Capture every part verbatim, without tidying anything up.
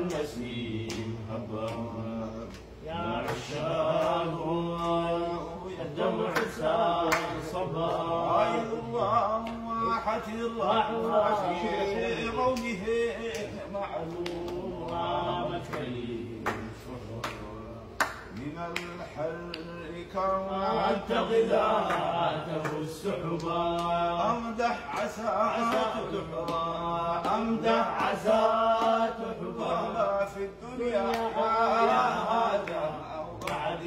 النسيم هبا يا عشاق الدمع سال صبا عيد الله راحت الرحمة في قومه معلومة كريم من الحر كانت غذاته السحبا أمدح عسى تحبا أمدح عسى تحبا في الدنيا هذا بعد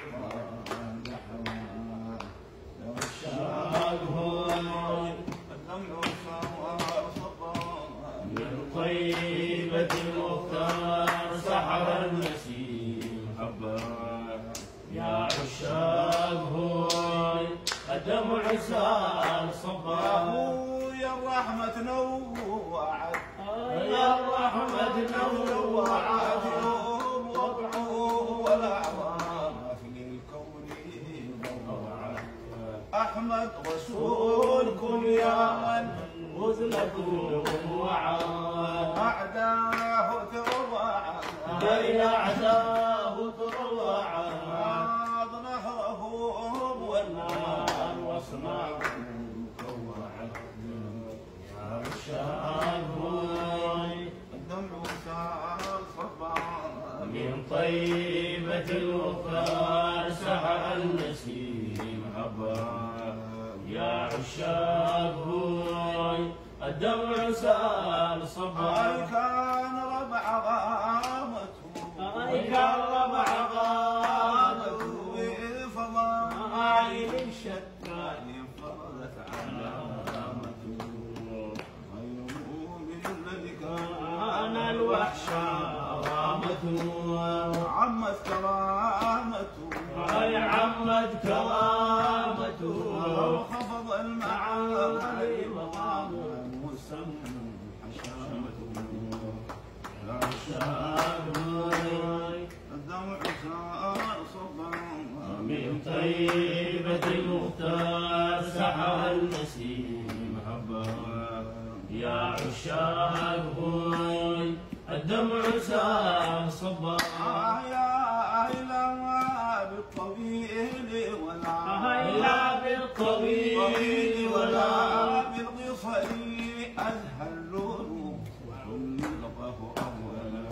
من طيبة المختار سحر النسيم حبا يا عشاق هوي الدمع سال صبا يا الرحمة نوعت يا الرحمة نوعت وضعه والأعوام في الكون ضوعت أحمد رسولكم يا من وزنكم وعاد أعداه تروعت بين أعداه تروعت عاض نهره والنار واصنعه كوعت يا عشاق هوي الدمع سال صبا من طيبة الوفاء سحر النسيم هبا يا عشاق هوي الدمع سال صبا أي كان ربع غامته أي كان ربع غامته فضائل شتى فرضت علامته غير من الذي أنا كان الوحشة رامته عمت كرامته أي عمت كرامته وخفض المعالي مقامه مسمى حشامته يا عشاق الدمع سال صبا من طيبة المختار سحر النسيم هبا يا عشاق هوي الدمع سال صبا يا إلى بالطويل ولا إلا بالطويل ولا بالقصر أزهى اللون وحلقه أولا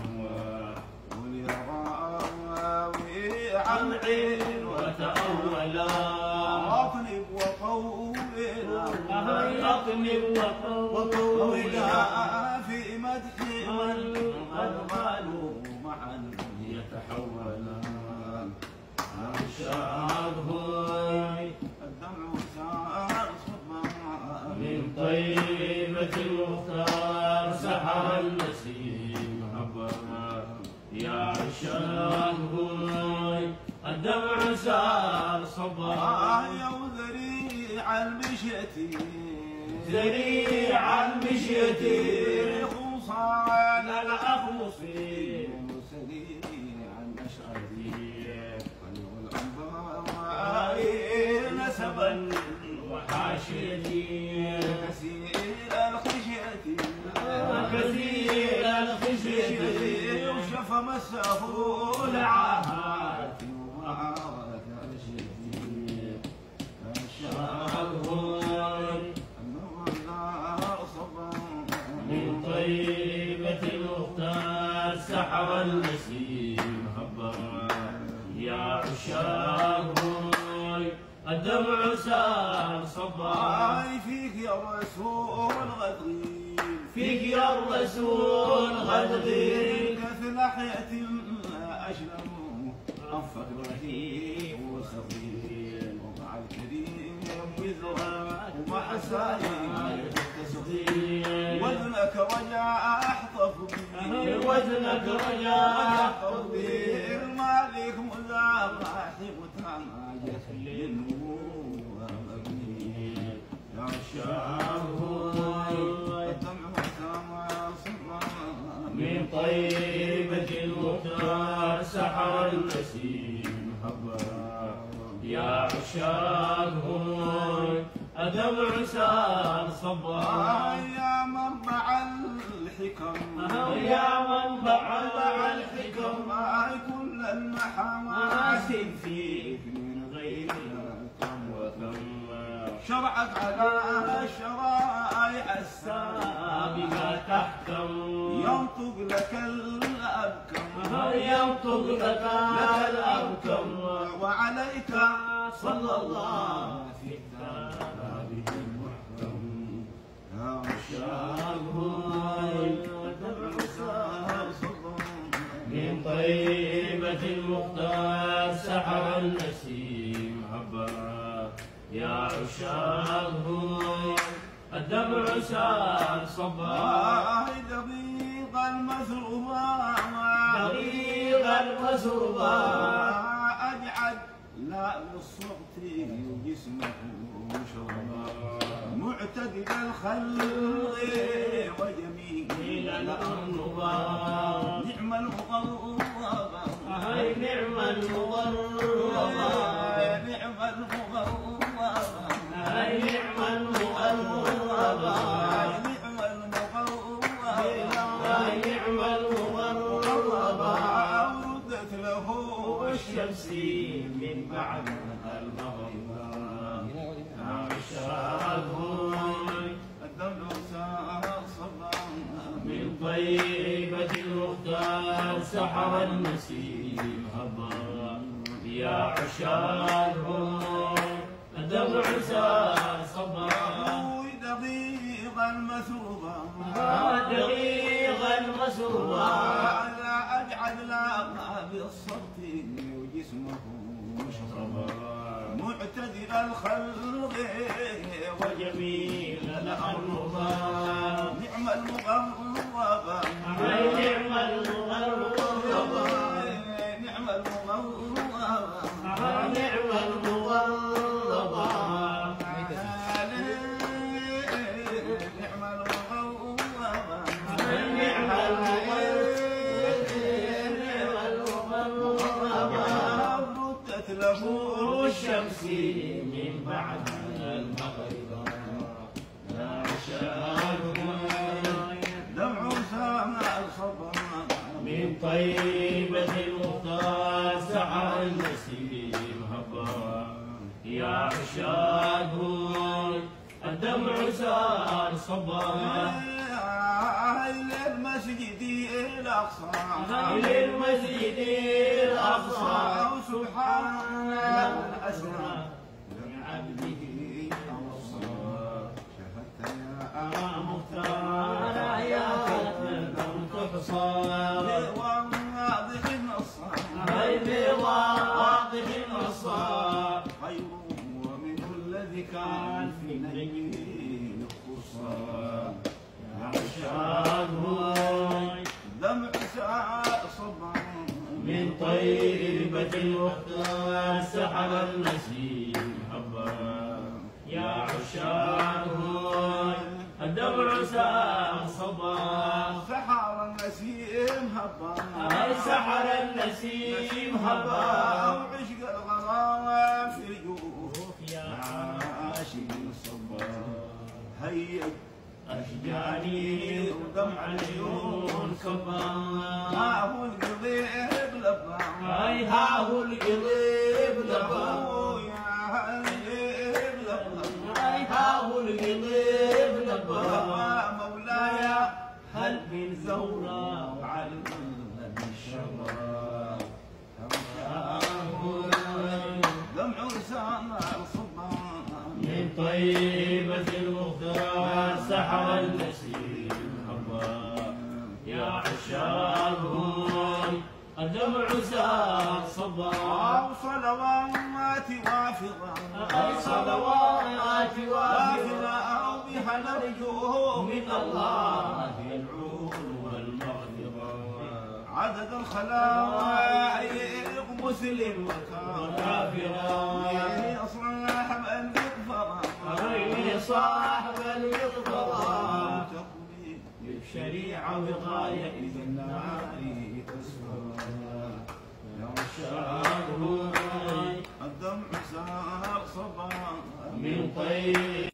ولراوي عن عين وتأولا أطلب وطولا أطنب وطولا في مدح من قد قالوا معا يتحولان عشاق هوي الدمع سال صبا من طيبة المختار سحر النسيم هبا يا عشاق هوي الدمع سال صبا يا ذريع المشيتي زريع المشيتي خصال الأخوصي سريع الأشعري خير الأنباء نسبا وحاشيتي كثير الخشية كثير الخشية وشف مسه العاهات وعاهات أرشدي عشاق هوي النار صبا من طيبة المختار سحر النسيم هبا يا عشاق هوي الدمع سال صبا اي فيك يا رسول غدغي فيك يا الرسول غدغي كث لحية أجلم أنفق رهيب وخفيف ومع الكريم وزرع ومع سائر وزنك رجاء أحطف به وزنك رجاء أحطف به المالك مذاب راحب تماجت للنور مبني يا عشاق هوي الدمع سما صبا من طيبة المختار سحر النسيم هبا يا عشاق هوي الدمع سال صبا يا منبع الحكم يا منبع فيه من غير وثم شرعك على الشرائع السابقة تحكم ينطق لك الأبكم ينطق لك الأبكم وعليك صلى الله في كتابه المحكم يا عشاق من طيبة المختار سحر النسيم هبا يا عشاق الدمع سار صبا دقيق المثروبة دقيق المسروبة أجعل لا بالصوت جسمه شربا معتدل الخلق وجميل الأنوبة نعم المغربة هاي نعم المغربة نعم المغربة هاي نعم المغربة نعم المغربة هاي نعم المغربة ردت له والشمس من بعد المغرب عشاقهم الدمع سار صبا من طيبة المختار سحر النسيم هبا يا عشاقهم الدمع سار صبا دقيق المثروبة دقيق المسروبة لا أجعل لا بالصوت وجسمه مشربا معتدل الخلق وجميل الأرض نعم المغربة هاي نعم المغربة نعم المغربة هاي نعم المغربة نعم المغربة هاي نعم المغربة ردت له الشمس من بعد المغرب يا عشاقهم دمع سامع صبا من طيبة المختار سحر النسيم هبا يا عشاقهم الدمع سار صبا إلى المسجد الأقصى إلى المسجد الأقصى سبحان أسرى عبده أوصى شهدت يا مختار آيات لم تحصى واضح النصر هاي بواضح النصار خير ومنه الذي كان في نجمه القصى يا عشاقهم دمع ساء صبا من طيبة المختار سحر النسيم هبا يا عشاقهم الدمع سار صبا سحر النسيم هبا هاي سحر النسيم هبا وعشق الغرام في الجوف يا عاشق صبا هيا أشجاني ودمع العيون صبا ها هو القضيب لبا هاي ها هو القلب لبا يا القضيب لبا هاي ها هو القلب لبا مولاي هل من زورة وعلم الشرى دمع سامع صبا من طيبة المختار سحر النسيم هبا يا عشاقهم الدمع سار صبا أو صلوات وافضة أي صلوات وافضة وافرة أو بها نرجو من الله العون والمغفرة عدد الخلائق مسلم وكافرا وكافر صاحب المغفرة غير صاحب المغفرة تقضي بالشريعة بغاية النار تسهر يا عشاقهم الدمع سار صبا من طيب